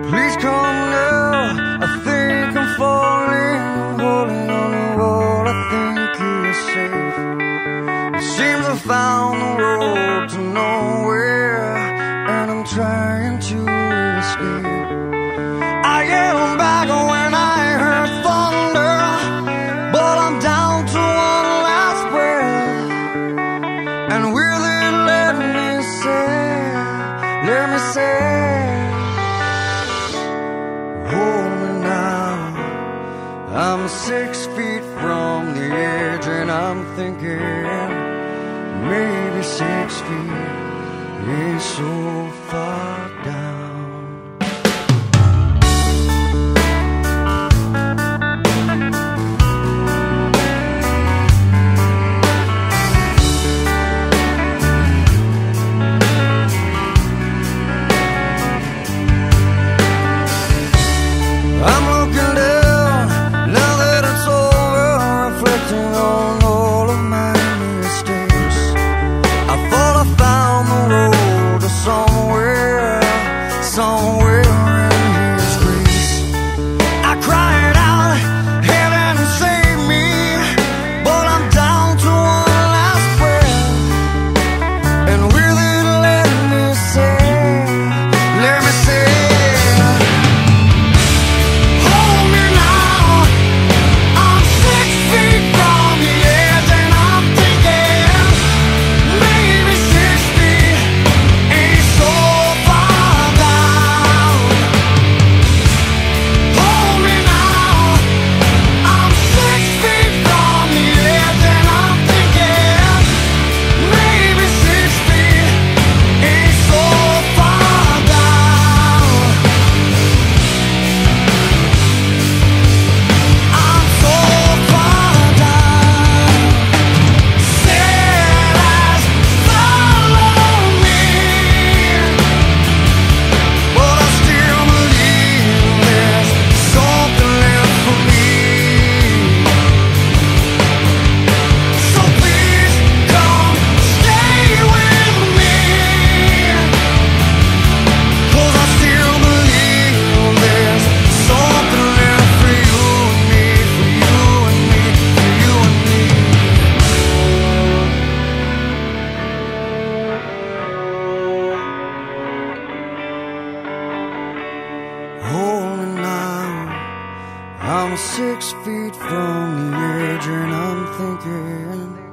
Please come now, I think I'm falling, holding on to what I think is safe. It seems I found the road to nowhere, and I'm trying to escape. I yelled back when I heard thunder, but I'm down to one last breath. And will it let me say, hold me now. I'm 6 feet from the edge, and I'm thinking maybe 6 feet ain't so far down. I'm looking down, now that it's over, reflecting on all of my mistakes. I thought I found the road to somewhere in His grace. I cried out, heaven save me, but I'm down to one last breath. And will it let me say, hold me now. I'm 6 feet from the edge, and I'm thinking